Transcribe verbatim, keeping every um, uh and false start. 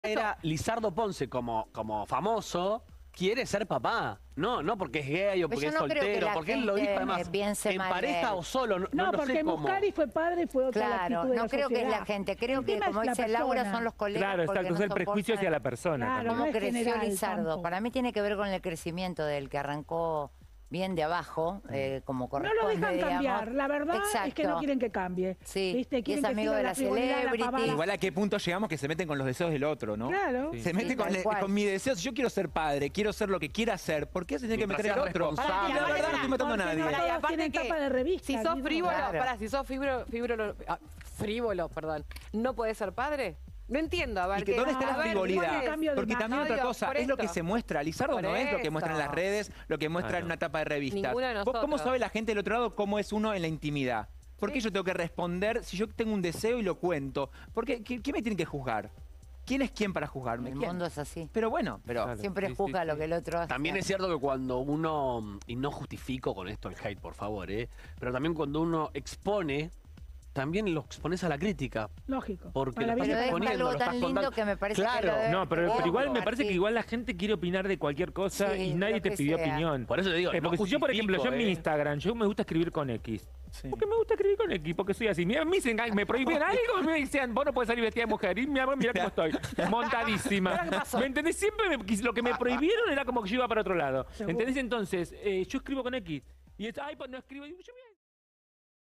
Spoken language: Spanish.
Era Lizardo Ponce como, como famoso, quiere ser papá. No, no porque es gay o porque es no soltero, porque él lo dijo además en pareja o solo. No, No, no, porque sé cómo. Muscari fue padre y fue otra la Claro, actitud de no la creo que es sociedad. la gente, creo El que tema es como la dice Laura persona. son los colegas. Claro, porque exacto, no es el soportan- prejuicio hacia la persona. Claro, también. ¿Cómo no es creció general Lizardo? tampoco. Para mí tiene que ver con el crecimiento del que arrancó bien de abajo, eh, como No corresponde, lo dejan digamos. cambiar, la verdad es que Exacto. no quieren que cambie. Sí, ¿Viste? y es Quieren que amigo siga de la la frivolidad, la celebrity. pavada. Igual a qué punto llegamos que se meten con los deseos del otro, ¿no? Claro. Se mete Sí, con, tal le- cual. con mi deseo. Si yo quiero ser padre, quiero ser lo que quiera hacer, ¿por qué se tiene que Mientras meter el seas otro? responsable. Y la verdad no estoy matando a Porque nadie. no Y todos aparte tienen que tapa de revista. Si sos ¿no? frívolo, Claro. pará, si sos frívolo, frívolo, ah, frívolo, perdón, ¿no podés ser padre? No entiendo, a ver. ¿Y que dónde está a la ver, frivolidad? ¿cuál es? cambio de Porque imagen. también otra No, cosa, por es lo que esto. se muestra. Lizardo Por no es lo que muestra en las esto. redes, lo que muestra Ah, en no. una tapa de revistas. Ninguno de ¿Vos ¿Cómo nosotros. sabe la gente del otro lado cómo es uno en la intimidad? ¿Por qué Sí. yo tengo que responder si yo tengo un deseo y lo cuento? Porque ¿qué, qué me tienen que juzgar? ¿Quién es quién para juzgarme? El ¿Quién? mundo es así. Pero bueno, pero... Claro. Siempre Sí, juzga sí, lo sí. que el otro hace. También es cierto que cuando uno, y no justifico con esto el hate, por favor, ¿eh? Pero también cuando uno expone, también lo expones a la crítica. Lógico. Porque Para lo bien estás Pero es exponiendo, algo lo tan estás lindo contando. que me parece Claro. que lo debe- No, pero, pero Oh, igual me parece Martín. que igual la gente quiere opinar de cualquier cosa Sí, y nadie lo te que pidió sea. opinión. Por eso te digo, Eh, porque no si yo, por ejemplo, yo en mi justifico, ¿eh? Instagram, yo me gusta escribir con X. Sí. Porque me gusta escribir con X, porque soy así. Mira, me dicen, "Ay, me prohíben algo", y me dicen, vos no podés salir vestida de mujer. Y mira, mira cómo estoy, montadísima. ¿Pero qué pasó? ¿Me entendés? Siempre me- lo que me prohibieron era como que yo iba para otro lado. Seguro. ¿Entendés? Entonces, eh, yo escribo con X. Y es, ay, pues no escribo. Y yo, mira,